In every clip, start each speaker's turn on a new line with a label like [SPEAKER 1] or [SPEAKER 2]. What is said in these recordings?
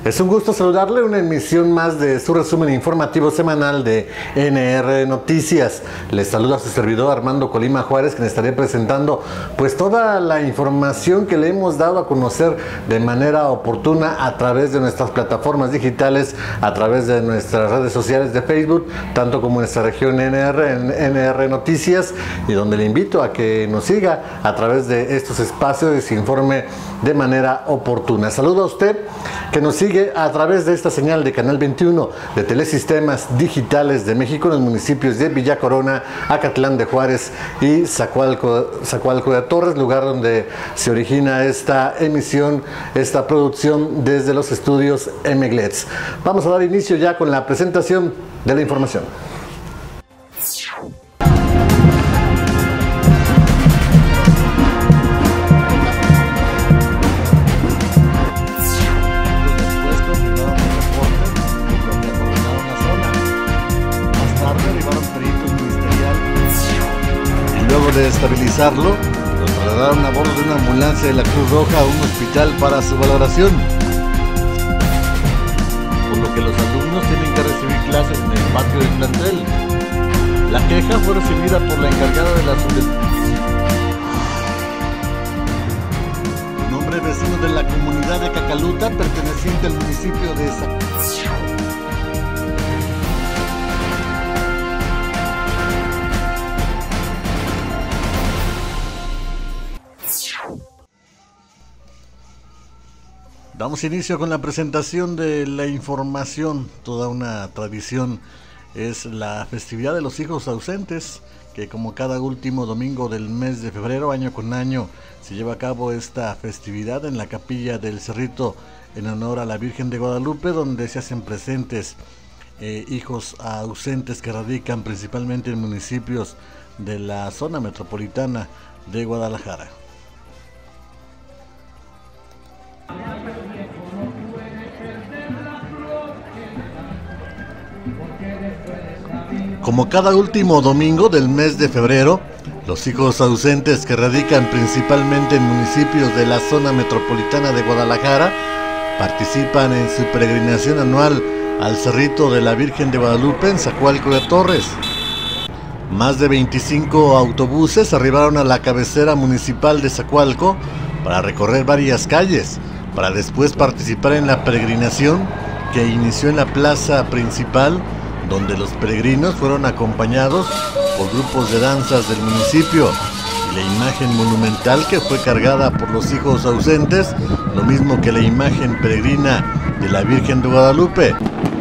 [SPEAKER 1] Es un gusto saludarle, una emisión más de su resumen informativo semanal de NR Noticias. Les saluda su servidor Armando Colima Juárez, quien estaré presentando pues toda la información que le hemos dado a conocer de manera oportuna a través de nuestras plataformas digitales, a través de nuestras redes sociales de Facebook, tanto como en nuestra región NR, en NR Noticias, y donde le invito a que nos siga a través de estos espacios y se informe de manera oportuna. Saludo a usted que nos sigue a través de esta señal de Canal 21 de Telesistemas Digitales de México en los municipios de Villa Corona, Acatlán de Juárez y Zacualco de Torres, lugar donde se origina esta emisión, esta producción desde los estudios MGLETS. Vamos a dar inicio ya con la presentación de la información. De estabilizarlo, lo trasladaron a bordo de una ambulancia de la Cruz Roja a un hospital para su valoración, por lo que los alumnos tienen que recibir clases en el patio del plantel. La queja fue recibida por la encargada de la un hombre vecino de la comunidad de Cacaluta, perteneciente al municipio de Damos inicio con la presentación de la información. Toda una tradición es la festividad de los hijos ausentes, que como cada último domingo del mes de febrero, año con año, se lleva a cabo esta festividad en la capilla del Cerrito en honor a la Virgen de Guadalupe, donde se hacen presentes hijos ausentes que radican principalmente en municipios de la zona metropolitana de Guadalajara. Como cada último domingo del mes de febrero, los hijos ausentes que radican principalmente en municipios de la zona metropolitana de Guadalajara participan en su peregrinación anual al Cerrito de la Virgen de Guadalupe en Zacualco de Torres. Más de 25 autobuses arribaron a la cabecera municipal de Zacualco para recorrer varias calles, para después participar en la peregrinación que inició en la plaza principal, donde los peregrinos fueron acompañados por grupos de danzas del municipio y la imagen monumental que fue cargada por los hijos ausentes, lo mismo que la imagen peregrina de la Virgen de Guadalupe.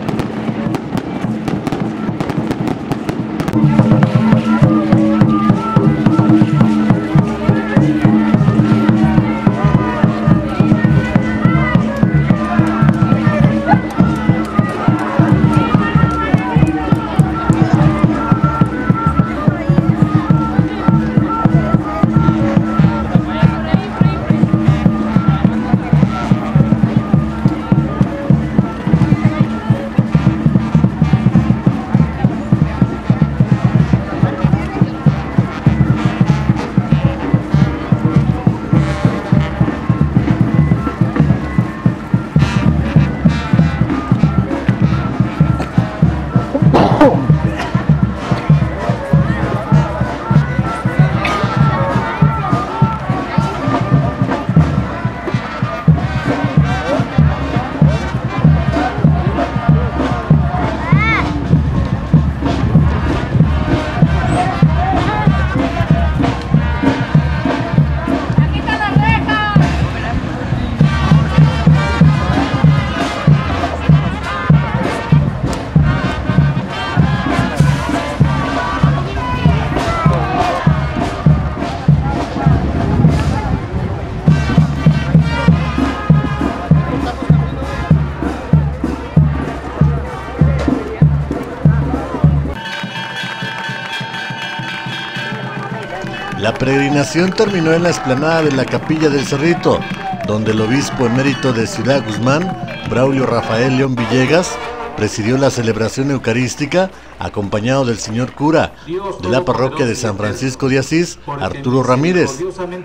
[SPEAKER 1] La peregrinación terminó en la explanada de la Capilla del Cerrito, donde el obispo emérito de Ciudad Guzmán, Braulio Rafael León Villegas, presidió la celebración eucarística acompañado del señor cura de la parroquia de San Francisco de Asís, Arturo Ramírez.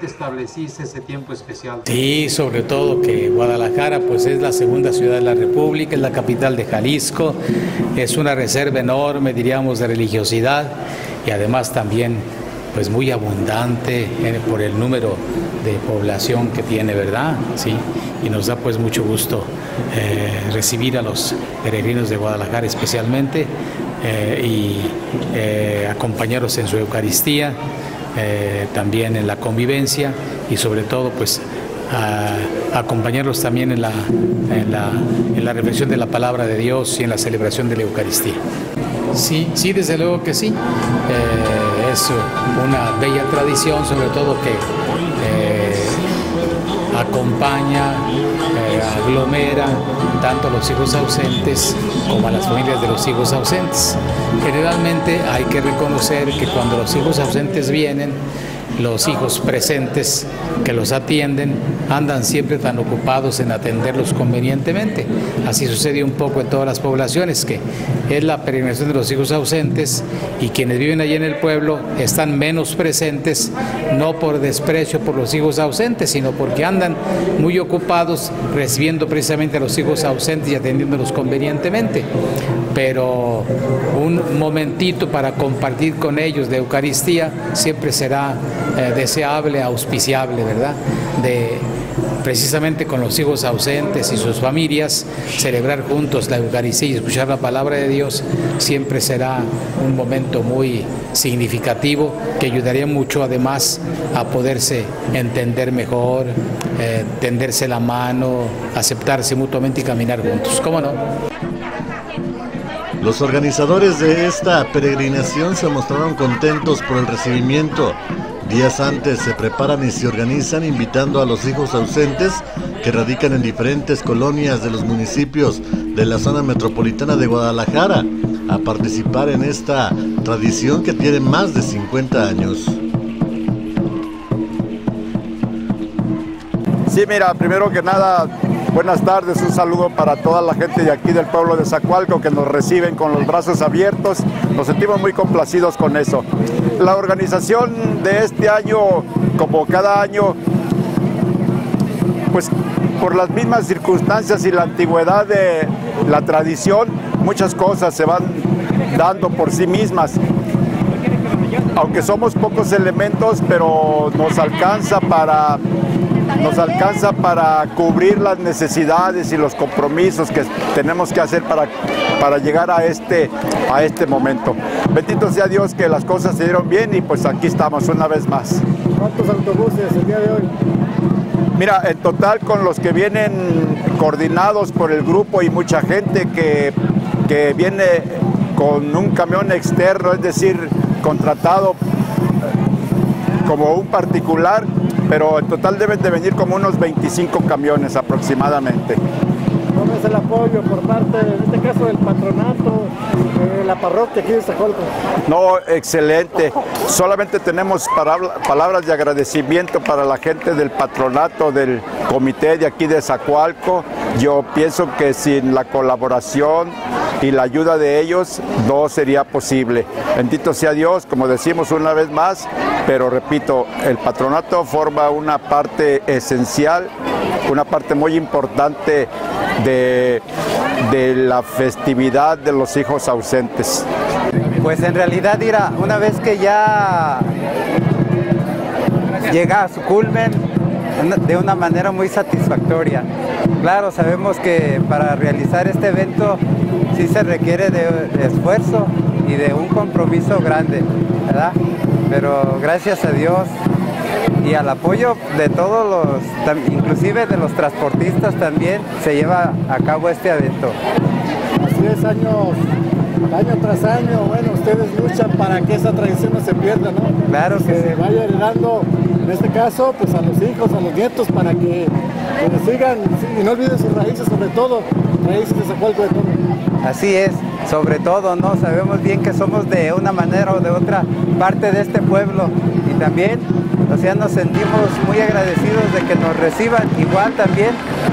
[SPEAKER 2] Sí, sobre todo que Guadalajara pues es la segunda ciudad de la República, es la capital de Jalisco, es una reserva enorme, diríamos, de religiosidad y además también pues muy abundante por el número de población que tiene, ¿verdad? Sí, y nos da pues mucho gusto recibir a los peregrinos de Guadalajara especialmente y acompañarlos en su Eucaristía, también en la convivencia y sobre todo pues acompañarlos también en la reflexión de la palabra de Dios y en la celebración de la Eucaristía. Sí, desde luego que sí. Es una bella tradición, sobre todo que acompaña, aglomera tanto a los hijos ausentes como a las familias de los hijos ausentes. Generalmente hay que reconocer que cuando los hijos ausentes vienen, los hijos presentes que los atienden andan siempre tan ocupados en atenderlos convenientemente. Así sucede un poco en todas las poblaciones, que es la peregrinación de los hijos ausentes y quienes viven allí en el pueblo están menos presentes, no por desprecio por los hijos ausentes, sino porque andan muy ocupados recibiendo precisamente a los hijos ausentes y atendiéndolos convenientemente. Pero un momentito para compartir con ellos de Eucaristía siempre será deseable, auspiciable, ¿verdad? De precisamente con los hijos ausentes y sus familias, celebrar juntos la Eucaristía y escuchar la palabra de Dios siempre será un momento muy significativo que ayudaría mucho además a poderse entender mejor, tenderse la mano, aceptarse mutuamente y caminar juntos. ¿Cómo no?
[SPEAKER 1] Los organizadores de esta peregrinación se mostraron contentos por el recibimiento. Días antes se preparan y se organizan invitando a los hijos ausentes que radican en diferentes colonias de los municipios de la zona metropolitana de Guadalajara a participar en esta tradición que tiene más de 50 años.
[SPEAKER 3] Sí, mira, primero que nada, buenas tardes, un saludo para toda la gente de aquí del pueblo de Zacualco que nos reciben con los brazos abiertos, nos sentimos muy complacidos con eso. La organización de este año, como cada año, pues por las mismas circunstancias y la antigüedad de la tradición, muchas cosas se van dando por sí mismas. Aunque somos pocos elementos, pero nos alcanza para cubrir las necesidades y los compromisos que tenemos que hacer para llegar a este momento. Bendito sea Dios que las cosas se dieron bien y pues aquí estamos una vez más.
[SPEAKER 4] ¿Cuántos autobuses el día de hoy?
[SPEAKER 3] Mira, en total con los que vienen coordinados por el grupo y mucha gente que viene con un camión externo, es decir, contratado como un particular, pero en total deben de venir como unos 25 camiones aproximadamente.
[SPEAKER 4] ¿Cómo es el apoyo por parte, en este caso, del patronato, de la parroquia aquí de Zacualco?
[SPEAKER 3] No, excelente. Solamente tenemos palabras de agradecimiento para la gente del patronato, del comité de aquí de Zacualco. Yo pienso que sin la colaboración y la ayuda de ellos no sería posible. Bendito sea Dios, como decimos una vez más, pero repito, el patronato forma una parte esencial, una parte muy importante de la festividad de los hijos ausentes.
[SPEAKER 5] Pues en realidad, Ira, una vez que ya llega a su culmen de una manera muy satisfactoria. Claro, sabemos que para realizar este evento sí se requiere de esfuerzo y de un compromiso grande, ¿verdad? Pero gracias a Dios y al apoyo de todos los, inclusive de los transportistas también, se lleva a cabo este evento.
[SPEAKER 4] Así es, año tras año, bueno, ustedes luchan para que esa tradición no se pierda, ¿no?
[SPEAKER 5] Claro que
[SPEAKER 4] se vaya heredando, en este caso, pues a los hijos, a los nietos, para que sigan y no olviden sus raíces, sobre todo, raíces de Zacualco de todo.
[SPEAKER 5] Así es, sobre todo, ¿no? Sabemos bien que somos de una manera o de otra parte de este pueblo y también, o sea, nos sentimos muy agradecidos de que nos reciban, igual también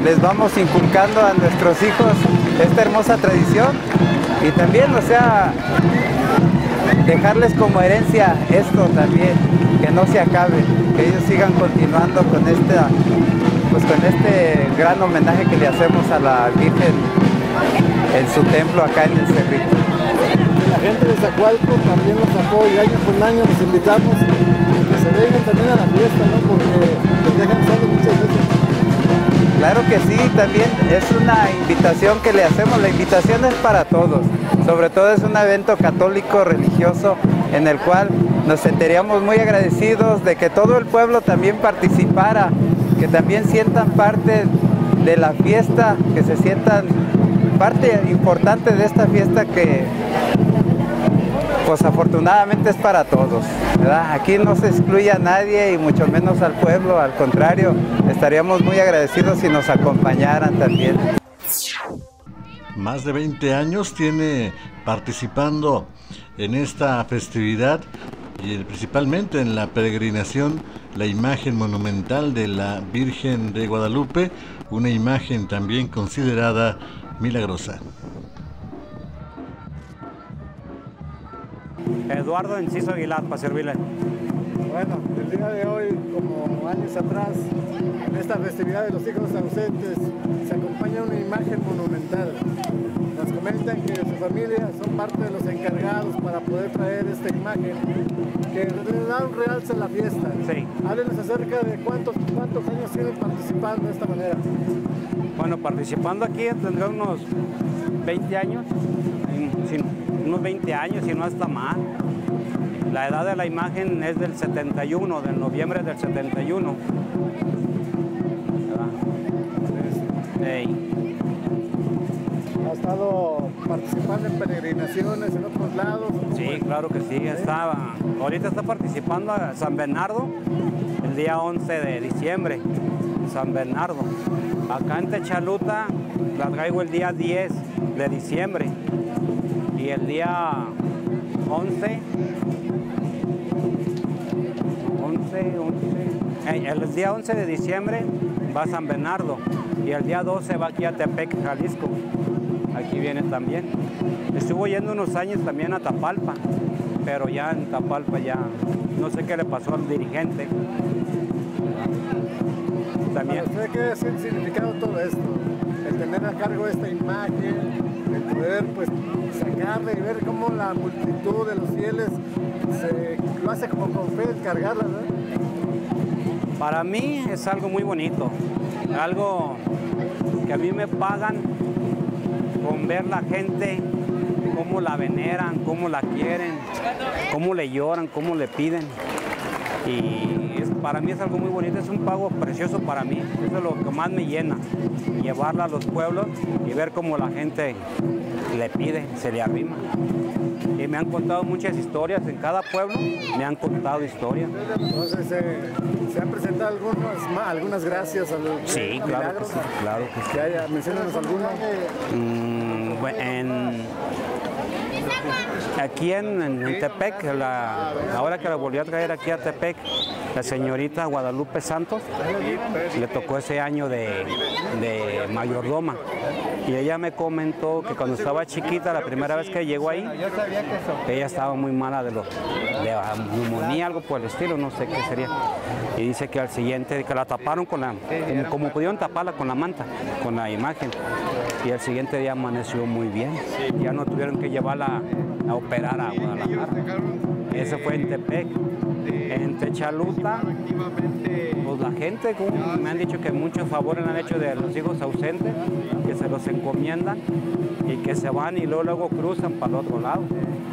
[SPEAKER 5] les vamos inculcando a nuestros hijos esta hermosa tradición y también, o sea, dejarles como herencia esto también, que no se acabe, que ellos sigan continuando con con este gran homenaje que le hacemos a la Virgen en su templo acá en el Cerrito.
[SPEAKER 4] La gente de Zacualco también nos apoya, año con año los invitamos a que se vengan también a la fiesta, ¿no? Porque los dejan solos muchas veces.
[SPEAKER 5] Claro que sí, también es una invitación que le hacemos, la invitación es para todos, sobre todo es un evento católico religioso en el cual nos sentiríamos muy agradecidos de que todo el pueblo también participara, que también sientan parte de la fiesta, que se sientan parte importante de esta fiesta que pues afortunadamente es para todos, ¿verdad? Aquí no se excluye a nadie y mucho menos al pueblo, al contrario, estaríamos muy agradecidos si nos acompañaran también.
[SPEAKER 1] Más de 20 años tiene participando en esta festividad y principalmente en la peregrinación la imagen monumental de la Virgen de Guadalupe, una imagen también considerada milagrosa.
[SPEAKER 6] Eduardo Enciso Aguilar, para servirle.
[SPEAKER 4] Bueno, el día de hoy, como años atrás, en esta festividad de los hijos ausentes, se acompaña una imagen monumental. Nos comentan que su familia son parte de los encargados para poder traer esta imagen, que le da un realce a la fiesta.
[SPEAKER 6] Sí.
[SPEAKER 4] Háblenos acerca de cuántos años tienen participando de esta manera.
[SPEAKER 6] Bueno, participando aquí tendré unos 20 años, unos 20 años y no hasta más. La edad de la imagen es del 71, del noviembre del 71.
[SPEAKER 4] ¿Ha estado participando en peregrinaciones en otros lados?
[SPEAKER 6] Sí, claro que sí. Ahorita está participando a San Bernardo el día 11 de diciembre. San Bernardo. Acá en Techaluta la traigo el día 10 de diciembre. Y el día 11, el día 11 de diciembre va a San Bernardo y el día 12 va aquí a Tepec, Jalisco. Aquí viene también. Estuvo yendo unos años también a Tapalpa, pero ya en Tapalpa ya no sé qué le pasó al dirigente. También.
[SPEAKER 4] ¿Para usted qué es el significado de todo esto? El tener a cargo esta imagen, el poder pues sacarla y ver cómo la multitud de los fieles lo hace como con fe, el cargarla, ¿verdad?
[SPEAKER 6] Para mí es algo muy bonito, algo que a mí me pagan con ver la gente, cómo la veneran, cómo la quieren, cómo le lloran, cómo le piden. Y para mí es algo muy bonito, es un pago precioso para mí, eso es lo que más me llena, llevarla a los pueblos y ver cómo la gente le pide, se le arrima. Y me han contado muchas historias, en cada pueblo me han contado historias.
[SPEAKER 4] Entonces, ¿se han presentado algunas gracias a los
[SPEAKER 6] sí, claro que sí, claro que sí.
[SPEAKER 4] Menciónanos alguno.
[SPEAKER 6] Aquí en Tepec, ahora que la volví a traer aquí a Tepec, la señorita Guadalupe Santos, le tocó ese año de mayordoma. Y ella me comentó que cuando estaba chiquita, la primera vez que llegó ahí, ella estaba muy mala de neumonía, algo por el estilo, no sé qué sería. Y dice que al siguiente, que la taparon como pudieron taparla con la manta, con la imagen. Y el siguiente día amaneció muy bien. Ya no tuvieron que llevarla a operar a Guadalajara. Ese fue en Tepec. En Techaluta, pues la gente, me han dicho que muchos favores han hecho de los hijos ausentes, que se los encomiendan y que se van y luego cruzan para el otro lado.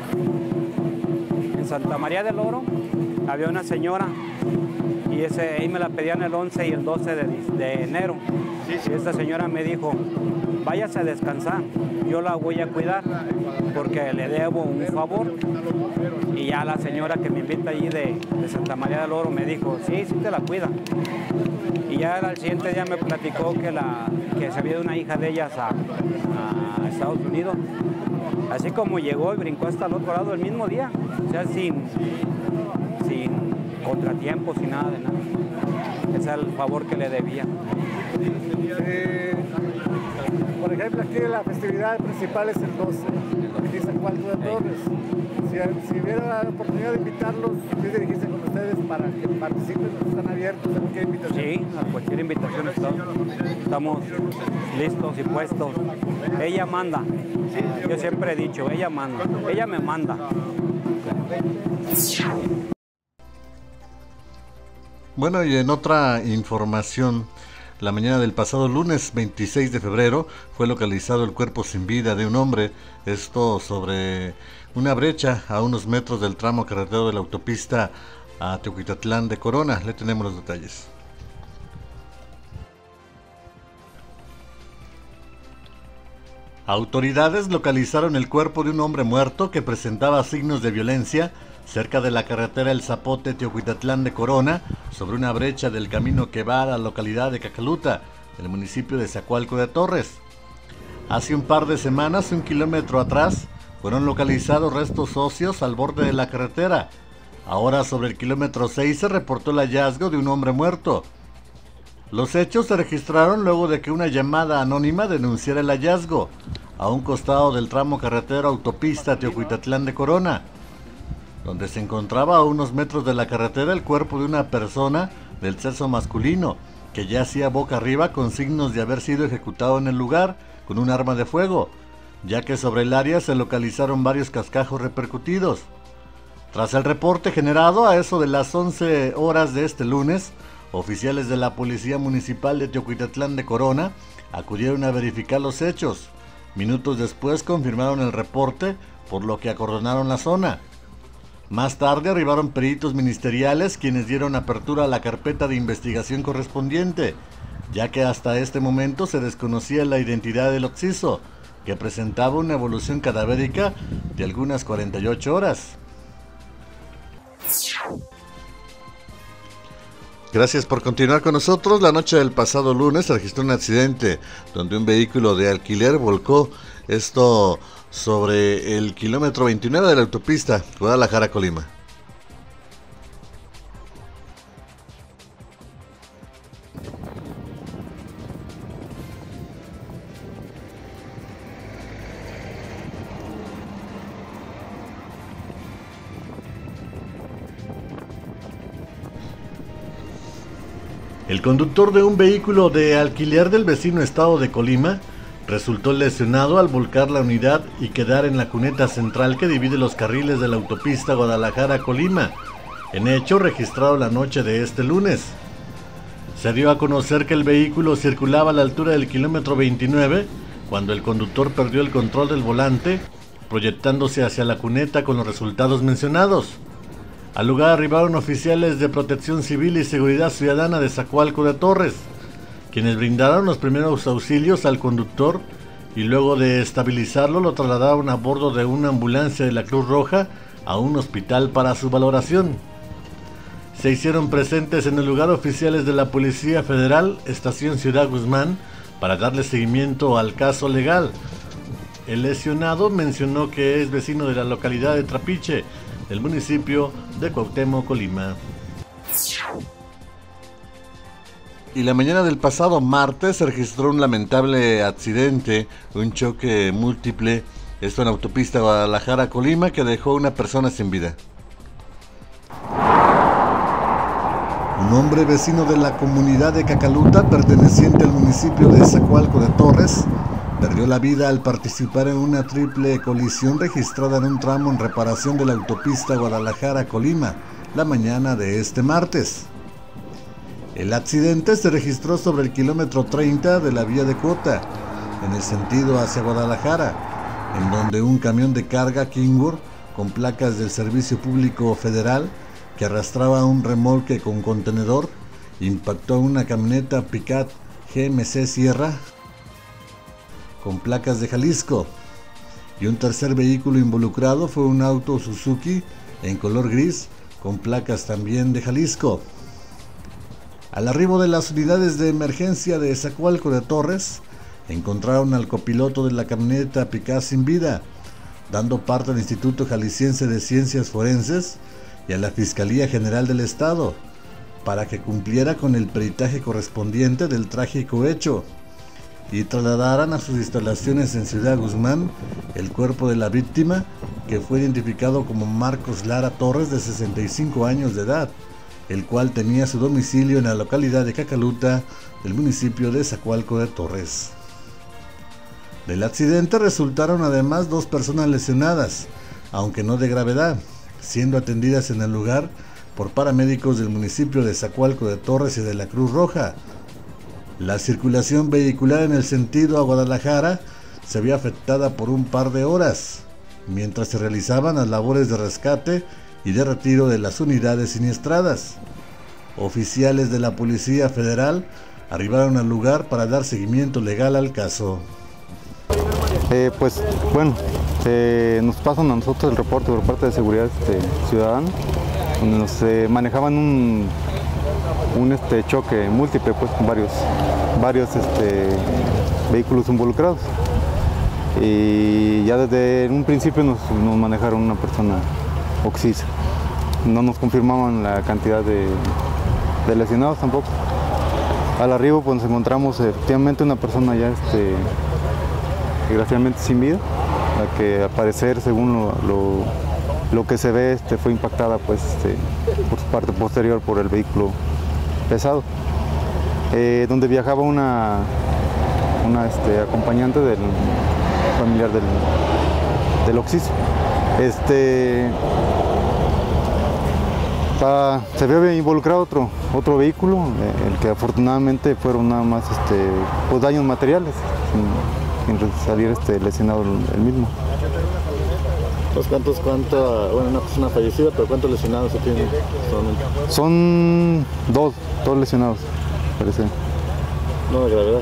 [SPEAKER 6] En Santa María del Oro había una señora y ahí me la pedían el 11 y el 12 de enero. Y esta señora me dijo, váyase a descansar, yo la voy a cuidar porque le debo un favor. Y ya la señora que me invita allí de Santa María del Oro me dijo, sí te la cuida. Y ya al siguiente día me platicó que se había ido una hija de ellas a Estados Unidos. Así como llegó y brincó hasta el otro lado el mismo día, o sea, sin contratiempos, sin nada de nada. Ese es el favor que le debía.
[SPEAKER 4] Por ejemplo, aquí la festividad principal es el 12, aquí en Zacualco de Torres. Si hubiera la oportunidad de invitarlos, ¿qué dirigirse con ustedes para que participen? ¿Están abiertos a cualquier invitación?
[SPEAKER 6] Sí, a cualquier invitación estamos listos y puestos. Ella manda. Yo siempre he dicho, ella manda. Ella me manda.
[SPEAKER 1] Bueno, y en otra información, la mañana del pasado lunes 26 de febrero fue localizado el cuerpo sin vida de un hombre, esto sobre una brecha a unos metros del tramo carretero de la autopista a Teotihuacán de Corona. Le tenemos los detalles. Autoridades localizaron el cuerpo de un hombre muerto que presentaba signos de violencia cerca de la carretera El Zapote Teotihuacán de Corona, sobre una brecha del camino que va a la localidad de Cacaluta, en el municipio de Zacualco de Torres. Hace un par de semanas, 1 kilómetro atrás, fueron localizados restos óseos al borde de la carretera. Ahora, sobre el kilómetro 6, se reportó el hallazgo de un hombre muerto. Los hechos se registraron luego de que una llamada anónima denunciara el hallazgo, a un costado del tramo carretero autopista Teotihuacán de Corona, donde se encontraba a unos metros de la carretera el cuerpo de una persona del sexo masculino, que yacía boca arriba con signos de haber sido ejecutado en el lugar con un arma de fuego, ya que sobre el área se localizaron varios cascajos repercutidos. Tras el reporte generado a eso de las 11 horas de este lunes, oficiales de la Policía Municipal de Teotihuacán de Corona acudieron a verificar los hechos. Minutos después confirmaron el reporte, por lo que acordonaron la zona. Más tarde arribaron peritos ministeriales quienes dieron apertura a la carpeta de investigación correspondiente, ya que hasta este momento se desconocía la identidad del occiso, que presentaba una evolución cadavérica de algunas 48 horas. Gracias por continuar con nosotros. La noche del pasado lunes se registró un accidente donde un vehículo de alquiler volcó, esto sobre el kilómetro 29 de la autopista Guadalajara-Colima. El conductor de un vehículo de alquiler del vecino estado de Colima resultó lesionado al volcar la unidad y quedar en la cuneta central que divide los carriles de la autopista Guadalajara-Colima, en hecho registrado la noche de este lunes. Se dio a conocer que el vehículo circulaba a la altura del kilómetro 29 cuando el conductor perdió el control del volante, proyectándose hacia la cuneta con los resultados mencionados. Al lugar arribaron oficiales de Protección Civil y Seguridad Ciudadana de Zacualco de Torres, quienes brindaron los primeros auxilios al conductor y luego de estabilizarlo lo trasladaron a bordo de una ambulancia de la Cruz Roja a un hospital para su valoración. Se hicieron presentes en el lugar oficiales de la Policía Federal, Estación Ciudad Guzmán, para darle seguimiento al caso legal. El lesionado mencionó que es vecino de la localidad de Trapiche, del municipio de Cuauhtémoc, Colima. Y la mañana del pasado martes se registró un lamentable accidente, un choque múltiple, esto en la autopista Guadalajara-Colima, que dejó a una persona sin vida. Un hombre vecino de la comunidad de Cacaluta, perteneciente al municipio de Zacualco de Torres, perdió la vida al participar en una triple colisión registrada en un tramo en reparación de la autopista Guadalajara-Colima, la mañana de este martes. El accidente se registró sobre el kilómetro 30 de la vía de Cota, en el sentido hacia Guadalajara, en donde un camión de carga Kingur con placas del Servicio Público Federal que arrastraba un remolque con contenedor impactó una camioneta Picat GMC Sierra con placas de Jalisco, y un tercer vehículo involucrado fue un auto Suzuki en color gris con placas también de Jalisco. Al arribo de las unidades de emergencia de Zacualco de Torres, encontraron al copiloto de la camioneta Picat sin vida, dando parte al Instituto Jalisciense de Ciencias Forenses y a la Fiscalía General del Estado, para que cumpliera con el peritaje correspondiente del trágico hecho y trasladaran a sus instalaciones en Ciudad Guzmán el cuerpo de la víctima, que fue identificado como Marcos Lara Torres, de 65 años de edad, el cual tenía su domicilio en la localidad de Cacaluta, del municipio de Zacualco de Torres. Del accidente resultaron además 2 personas lesionadas, aunque no de gravedad, siendo atendidas en el lugar por paramédicos del municipio de Zacualco de Torres y de la Cruz Roja. La circulación vehicular en el sentido a Guadalajara se vio afectada por un par de horas, mientras se realizaban las labores de rescate y de retiro de las unidades siniestradas. Oficiales de la Policía Federal arribaron al lugar para dar seguimiento legal al caso.
[SPEAKER 7] Nos pasan a nosotros el reporte por parte de Seguridad Ciudadana, donde nos manejaban un choque múltiple, pues, con varios vehículos involucrados, y ya desde un principio nos manejaron una persona oxisa. No nos confirmaban la cantidad de lesionados tampoco. Al arribo pues nos encontramos efectivamente una persona ya desgraciadamente sin vida, la que al parecer, según lo que se ve, fue impactada pues por su parte posterior por el vehículo pesado, donde viajaba una acompañante del familiar del occiso. Se vio involucrado otro vehículo, el que afortunadamente fueron nada más pues daños materiales, sin salir lesionado el mismo.
[SPEAKER 4] Pues una persona fallecida, pero ¿cuántos lesionados se tienen solamente?
[SPEAKER 7] Son dos lesionados, parece.
[SPEAKER 4] No de gravedad.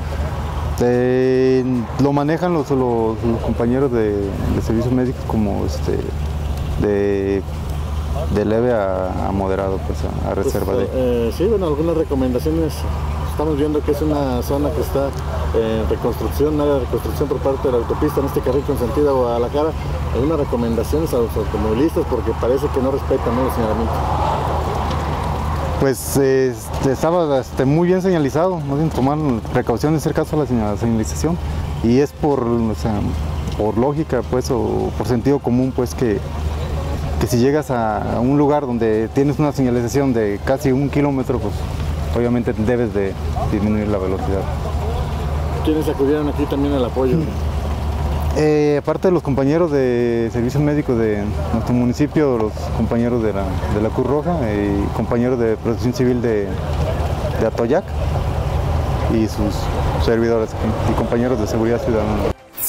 [SPEAKER 7] Lo manejan los compañeros de servicios médicos como de leve a moderado, pues a reserva de.
[SPEAKER 4] Sí, bueno, algunas recomendaciones. Estamos viendo que es una zona que está en reconstrucción, área de reconstrucción por parte de la autopista en este carril con sentido a Guadalajara. Algunas recomendaciones a los automovilistas porque parece que no respetan los señalamientos.
[SPEAKER 7] Pues estaba muy bien señalizado, más bien tomar precauciones, hacer caso a la señalización, y es por lógica, pues, o por sentido común, pues, que si llegas a un lugar donde tienes una señalización de casi 1 kilómetro, pues obviamente debes de disminuir la velocidad.
[SPEAKER 4] ¿Quiénes acudieron aquí también al apoyo?
[SPEAKER 7] Aparte de los compañeros de servicios médicos de nuestro municipio, los compañeros de la Cruz Roja y compañeros de Protección Civil de Atoyac y sus servidores y compañeros de Seguridad Ciudadana.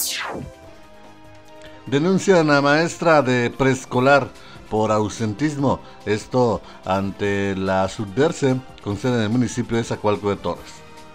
[SPEAKER 1] Denuncian a maestra de preescolar por ausentismo, esto ante la Subderce, con sede en el municipio de Zacualco de Torres.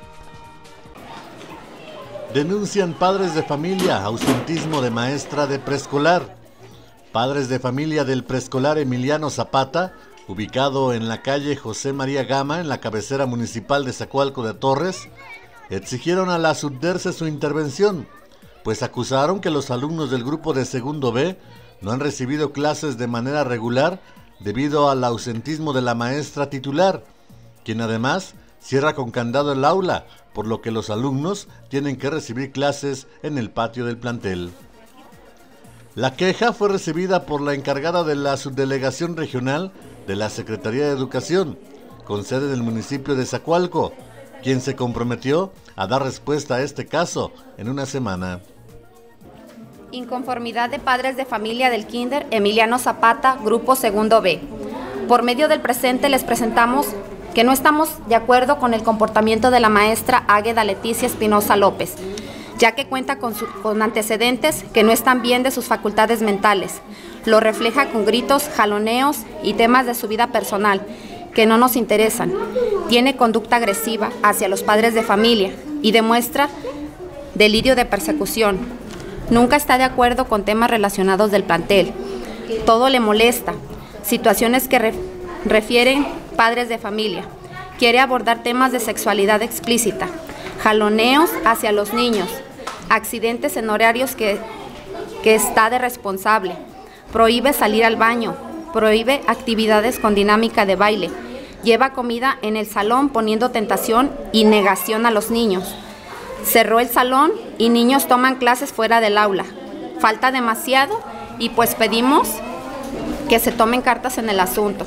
[SPEAKER 1] Denuncian padres de familia ausentismo de maestra de preescolar. Padres de familia del preescolar Emiliano Zapata, ubicado en la calle José María Gama, en la cabecera municipal de Zacualco de Torres, exigieron a la Subderce su intervención, pues acusaron que los alumnos del grupo de segundo B no han recibido clases de manera regular debido al ausentismo de la maestra titular, quien además cierra con candado el aula, por lo que los alumnos tienen que recibir clases en el patio del plantel. La queja fue recibida por la encargada de la subdelegación regional de la Secretaría de Educación, con sede en el municipio de Zacualco, quien se comprometió a dar respuesta a este caso en una semana.
[SPEAKER 8] Inconformidad de padres de familia del Kinder Emiliano Zapata, Grupo Segundo B. Por medio del presente les presentamos que no estamos de acuerdo con el comportamiento de la maestra Águeda Leticia Espinosa López, ya que cuenta con antecedentes que no están bien de sus facultades mentales. Lo refleja con gritos, jaloneos y temas de su vida personal que no nos interesan. Tiene conducta agresiva hacia los padres de familia y demuestra delirio de persecución. Nunca está de acuerdo con temas relacionados del plantel. Todo le molesta. Situaciones que refieren padres de familia. Quiere abordar temas de sexualidad explícita, jaloneos hacia los niños, accidentes en horarios que está de responsable. Prohíbe salir al baño. Prohíbe actividades con dinámica de baile. Lleva comida en el salón poniendo tentación y negación a los niños. Cerró el salón y niños toman clases fuera del aula. Falta demasiado y pues pedimos que se tomen cartas en el asunto.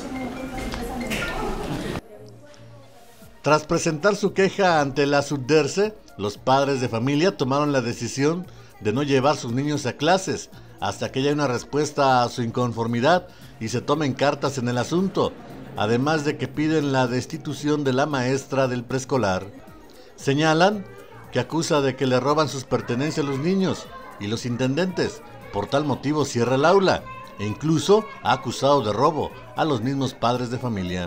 [SPEAKER 1] Tras presentar su queja ante la SUDERCE, los padres de familia tomaron la decisión de no llevar sus niños a clases hasta que haya una respuesta a su inconformidad y se tomen cartas en el asunto, además de que piden la destitución de la maestra del preescolar. Señalan que acusa de que le roban sus pertenencias a los niños y los intendentes, por tal motivo cierra el aula e incluso ha acusado de robo a los mismos padres de familia.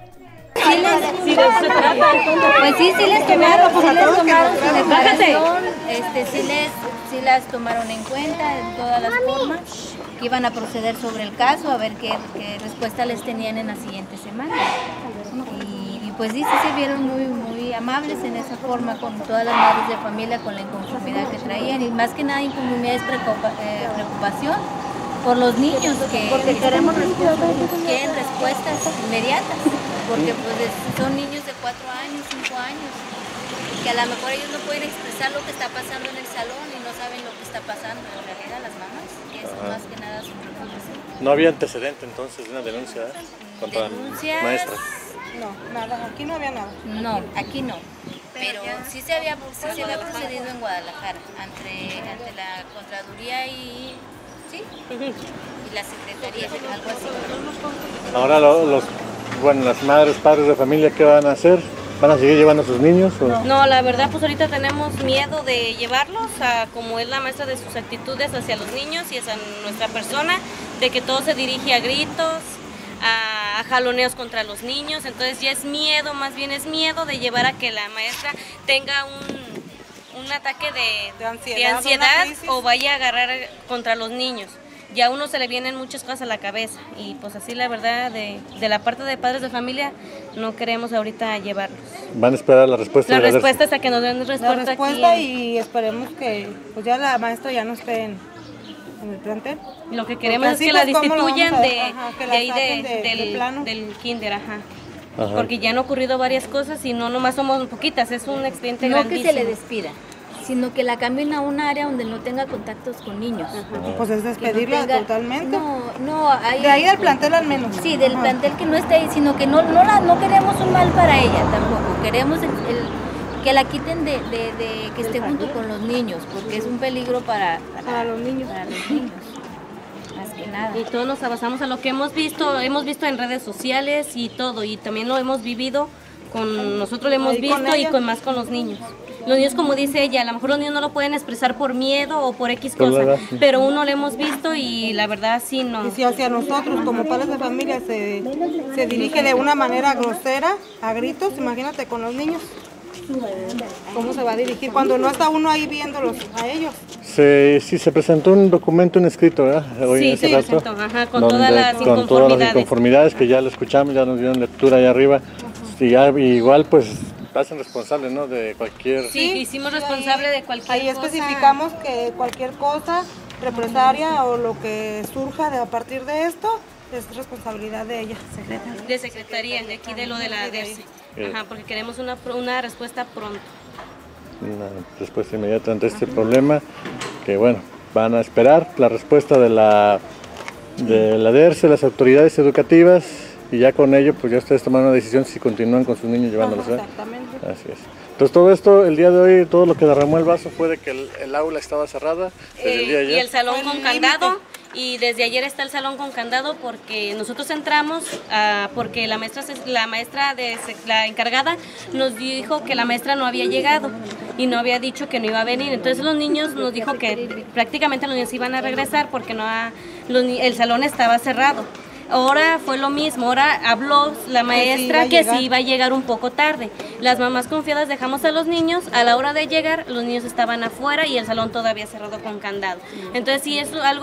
[SPEAKER 9] Pues sí les tomaron su declaración, sí las tomaron en cuenta de todas las formas, que iban a proceder sobre el caso, a ver qué respuesta les tenían en la siguiente semana. Y pues sí se vieron muy amables en esa forma con todas las madres de familia, con la inconformidad que traían, y más que nada inconformidad es preocupación por los niños, porque queremos quieren respuestas inmediatas, porque pues son niños de 4 años, 5 años, que a lo mejor ellos no pueden expresar lo que está pasando en el salón y no saben lo que está pasando en realidad las mamás, que es más que nada su preocupación.
[SPEAKER 1] ¿No había antecedente entonces de una denuncia contra la maestra?
[SPEAKER 10] No, nada, aquí no había nada.
[SPEAKER 9] No, aquí no. Pero sí se había procedido en Guadalajara, ante la Contraloría y la Secretaría, algo así.
[SPEAKER 1] Ahora las madres, padres de familia, ¿qué van a hacer? ¿Van a seguir llevando a sus niños? ¿O?
[SPEAKER 11] No, la verdad pues ahorita tenemos miedo de llevarlos, como es la maestra de sus actitudes hacia los niños y hacia nuestra persona, de que todo se dirige a gritos, a jaloneos contra los niños, entonces ya es miedo, más bien es miedo de llevar a que la maestra tenga un ataque de ansiedad o vaya a agarrar contra los niños. Ya a uno se le vienen muchas cosas a la cabeza y pues así la verdad de la parte de padres de familia no queremos ahorita llevarlos.
[SPEAKER 1] ¿Van a esperar la respuesta?
[SPEAKER 11] La respuesta hasta que nos den respuesta aquí.
[SPEAKER 10] Y esperemos que pues ya la maestra ya no esté en el plantel.
[SPEAKER 11] Lo que queremos es que la destituyan del kinder, porque ya han ocurrido varias cosas y no nomás somos poquitas, es un expediente grandísimo.
[SPEAKER 9] No que se le despida, sino que la cambien a un área donde no tenga contactos con niños.
[SPEAKER 10] Pues es despedirla totalmente.
[SPEAKER 9] No,
[SPEAKER 10] de ahí del plantel al menos.
[SPEAKER 9] Sí, del plantel que no esté ahí, sino que no queremos un mal para ella tampoco, queremos que la quiten de que esté junto con los niños, porque es un peligro para los niños. Más que nada.
[SPEAKER 11] Y todos nos basamos a lo que hemos visto en redes sociales y todo, y también lo hemos vivido nosotros lo hemos visto y más con los niños. Los niños, como dice ella, a lo mejor los niños no lo pueden expresar por miedo o por X cosa, pero uno lo hemos visto y la verdad sí no.
[SPEAKER 10] Y si hacia nosotros como padres de familia se dirige de una manera grosera, a gritos, imagínate con los niños. ¿Cómo se va a dirigir cuando no está uno ahí viéndolos a ellos?
[SPEAKER 1] Sí, se presentó un documento, un escrito, ¿verdad?
[SPEAKER 11] Hoy se presentó, con todas las
[SPEAKER 1] inconformidades que ya lo escuchamos, ya nos dieron lectura allá arriba. Y ya igual pues hacen responsable, ¿no? De cualquier...
[SPEAKER 11] Sí, hicimos responsable de cualquier
[SPEAKER 10] ahí cosa. Especificamos que cualquier cosa, represalia o lo que surja a partir de esto, es responsabilidad de ella.
[SPEAKER 11] De secretaría, de aquí de lo de la DERCE. Porque queremos una respuesta pronto.
[SPEAKER 1] Una respuesta inmediata ante este problema, que bueno, van a esperar la respuesta de la DERCE, las autoridades educativas, y ya con ello pues ya ustedes toman una decisión si continúan con sus niños llevándolos.
[SPEAKER 10] Exactamente.
[SPEAKER 1] Así es. Entonces todo esto, el día de hoy, todo lo que derramó el vaso fue de que el aula estaba cerrada desde el día de ayer.
[SPEAKER 11] Y el salón con candado. Y desde ayer está el salón con candado porque nosotros entramos porque la encargada nos dijo que la maestra no había llegado y no había dicho que no iba a venir. Entonces los niños nos dijo que prácticamente los niños iban a regresar porque el salón estaba cerrado. Ahora fue lo mismo, ahora habló la maestra que sí iba a llegar un poco tarde. Las mamás confiadas dejamos a los niños, a la hora de llegar los niños estaban afuera y el salón todavía cerrado con candado. Entonces sí es algo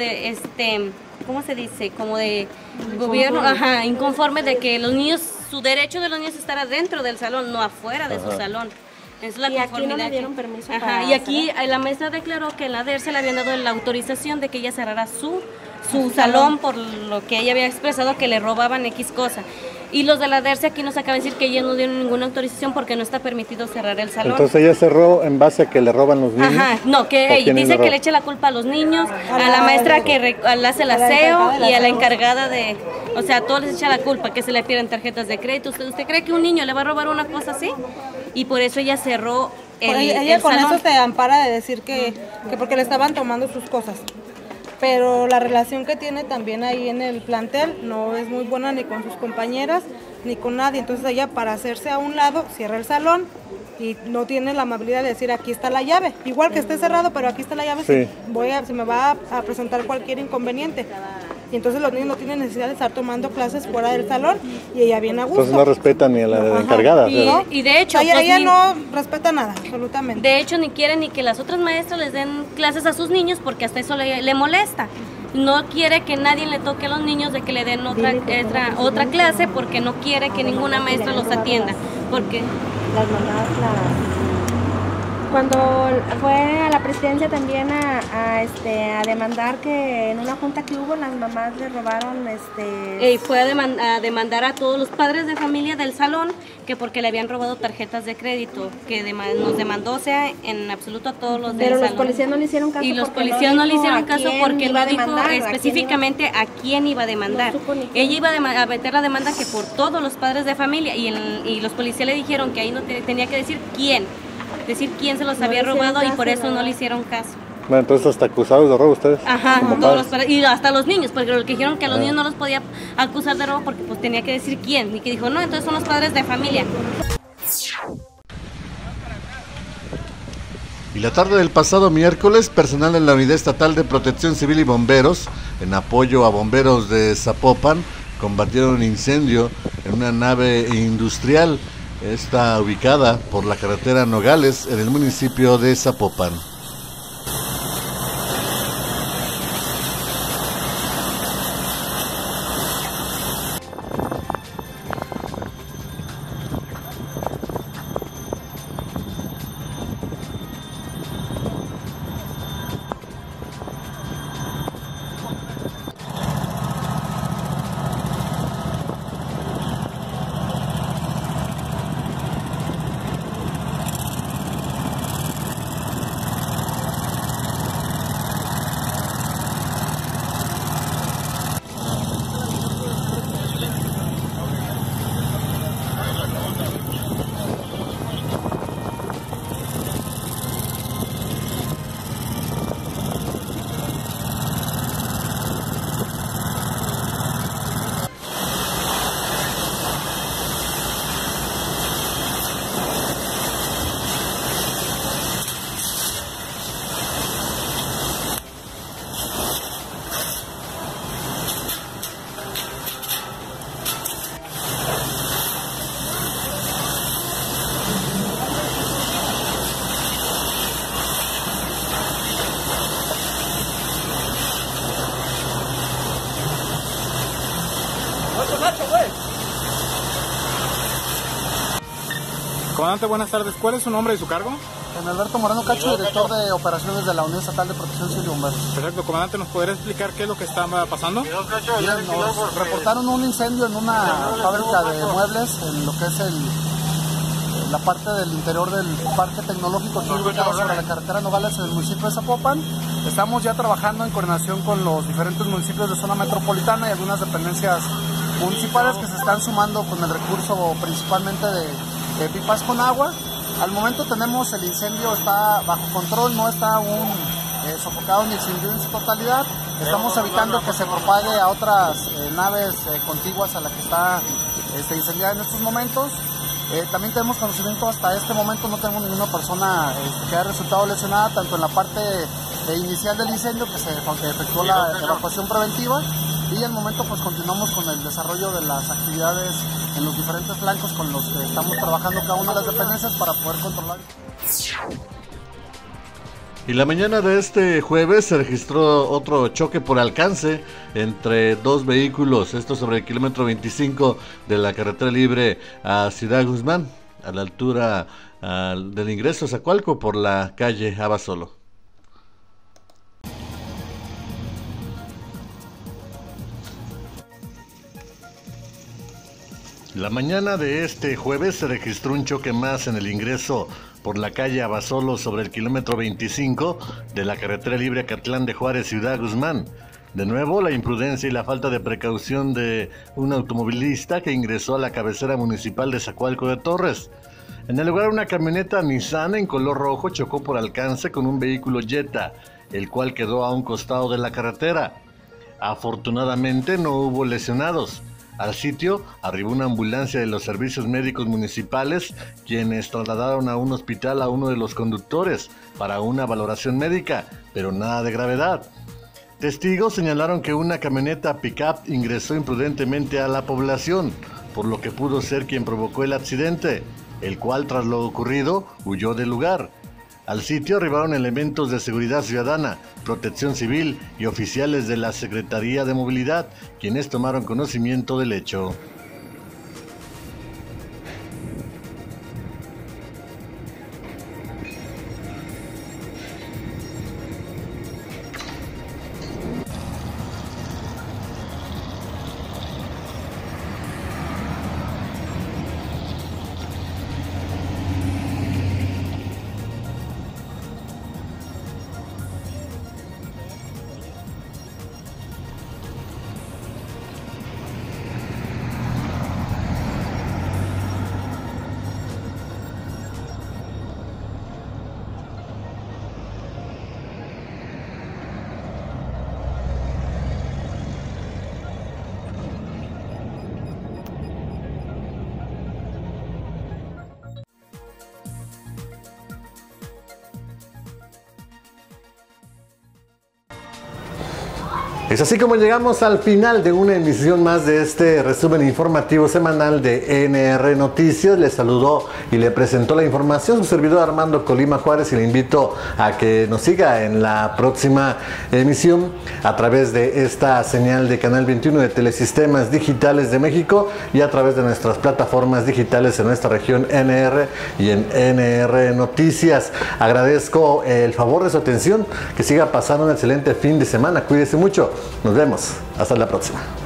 [SPEAKER 11] ¿cómo se dice? Como de gobierno, inconforme de que los niños, su derecho de los niños es estar adentro del salón, no afuera de su salón. Es la conformidad.
[SPEAKER 10] Aquí no le dieron permiso
[SPEAKER 11] y aquí la maestra declaró que en la DERCE le habían dado la autorización de que ella cerrara su salón por lo que ella había expresado que le robaban X cosa. Y los de la DERCE aquí nos acaban de decir que ellos no dieron ninguna autorización porque no está permitido cerrar el salón.
[SPEAKER 1] Entonces ella cerró en base a que le roban los niños.
[SPEAKER 11] Ajá, no, que dice que le eche la culpa a los niños, a la maestra que hace el aseo y a la encargada de, o sea, a todos les echa la culpa, que se le pierden tarjetas de crédito. ¿Usted cree que un niño le va a robar una cosa así? Y por eso ella cerró
[SPEAKER 10] ella
[SPEAKER 11] el
[SPEAKER 10] con
[SPEAKER 11] salón.
[SPEAKER 10] eso se ampara de decir que porque le estaban tomando sus cosas. Pero la relación que tiene también ahí en el plantel no es muy buena ni con sus compañeras ni con nadie. Entonces ella, para hacerse a un lado, cierra el salón y no tiene la amabilidad de decir aquí está la llave. Igual que esté cerrado, pero aquí está la llave,
[SPEAKER 1] sí.
[SPEAKER 10] si me va a presentar cualquier inconveniente. Y entonces los niños no tienen necesidad de estar tomando clases fuera del salón y ella viene a gusto.
[SPEAKER 1] Entonces no respeta ni a la encargada.
[SPEAKER 11] Y de hecho,
[SPEAKER 10] ella no respeta nada, absolutamente.
[SPEAKER 11] De hecho, ni quiere ni que las otras maestras les den clases a sus niños porque hasta eso le molesta. No quiere que nadie le toque a los niños de que le den otra clase porque no quiere que ninguna maestra los atienda. Porque
[SPEAKER 12] las mamás cuando fue a la presidencia también a demandar que en una junta que hubo las mamás le robaron
[SPEAKER 11] fue a demandar a todos los padres de familia del salón que porque le habían robado tarjetas de crédito, que nos demandó, o sea, en absoluto a todos los del salón.
[SPEAKER 12] Pero los policías no le hicieron caso.
[SPEAKER 11] Y los policías no le hicieron caso porque no dijo específicamente a quién iba a demandar. Ella iba a meter la demanda que por todos los padres de familia y los policías le dijeron que ahí no tenía que decir quién se los había robado y por eso no le hicieron caso.
[SPEAKER 1] Bueno, entonces hasta acusados de robo ustedes.
[SPEAKER 11] Ajá, y hasta los niños, porque lo que dijeron que a los niños no los podía acusar de robo porque pues tenía que decir quién, y que dijo, no, entonces son los padres de familia.
[SPEAKER 1] Y la tarde del pasado miércoles, personal de la Unidad Estatal de Protección Civil y Bomberos, en apoyo a bomberos de Zapopan, combatieron un incendio en una nave industrial. Está ubicada por la carretera Nogales en el municipio de Zapopan.
[SPEAKER 13] Comandante, buenas tardes. ¿Cuál es su nombre y su cargo?
[SPEAKER 14] Alberto Moreno Cacho, director de operaciones de la Unidad Estatal de Protección Civil y Bomberos.
[SPEAKER 13] Perfecto, comandante, ¿nos podría explicar qué es lo que está pasando?
[SPEAKER 14] Bien, nos reportaron un incendio en una fábrica de muebles en lo que es la parte del interior del parque tecnológico que ubicado sobre la carretera Nogales en el municipio de Zapopan. Estamos ya trabajando en coordinación con los diferentes municipios de zona metropolitana y algunas dependencias municipales que se están sumando con el recurso principalmente de pipas con agua. Al momento tenemos el incendio, está bajo control, no está aún sofocado ni extinguido en su totalidad. Estamos evitando que se propague a otras naves contiguas a la que está incendiada en estos momentos. También tenemos conocimiento, hasta este momento no tenemos ninguna persona que haya resultado lesionada, tanto en la parte inicial del incendio que se efectuó la evacuación preventiva, y al momento pues continuamos con el desarrollo de las actividades en los diferentes flancos con los que estamos trabajando cada una de las dependencias para poder controlar.
[SPEAKER 1] Y la mañana de este jueves se registró otro choque por alcance entre dos vehículos, esto sobre el kilómetro 25 de la carretera libre a Ciudad Guzmán, a la altura del ingreso a Zacualco por la calle Abasolo. La mañana de este jueves se registró un choque más en el ingreso por la calle Abasolo sobre el kilómetro 25 de la carretera libre Acatlán de Juárez, Ciudad Guzmán. De nuevo, la imprudencia y la falta de precaución de un automovilista que ingresó a la cabecera municipal de Zacualco de Torres. En el lugar, una camioneta Nissan en color rojo chocó por alcance con un vehículo Jetta, el cual quedó a un costado de la carretera. Afortunadamente no hubo lesionados. Al sitio arribó una ambulancia de los servicios médicos municipales, quienes trasladaron a un hospital a uno de los conductores para una valoración médica, pero nada de gravedad. Testigos señalaron que una camioneta pick-up ingresó imprudentemente a la población, por lo que pudo ser quien provocó el accidente, el cual tras lo ocurrido huyó del lugar. Al sitio arribaron elementos de seguridad ciudadana, protección civil y oficiales de la Secretaría de Movilidad, quienes tomaron conocimiento del hecho. Es así como llegamos al final de una emisión más de este resumen informativo semanal de NR Noticias. Les saludó y le presentó la información su servidor Armando Colima Juárez, y le invito a que nos siga en la próxima emisión a través de esta señal de Canal 21 de Telesistemas Digitales de México y a través de nuestras plataformas digitales en nuestra región NR y en NR Noticias. Agradezco el favor de su atención, que siga pasando un excelente fin de semana. Cuídese mucho. Nos vemos. Hasta la próxima.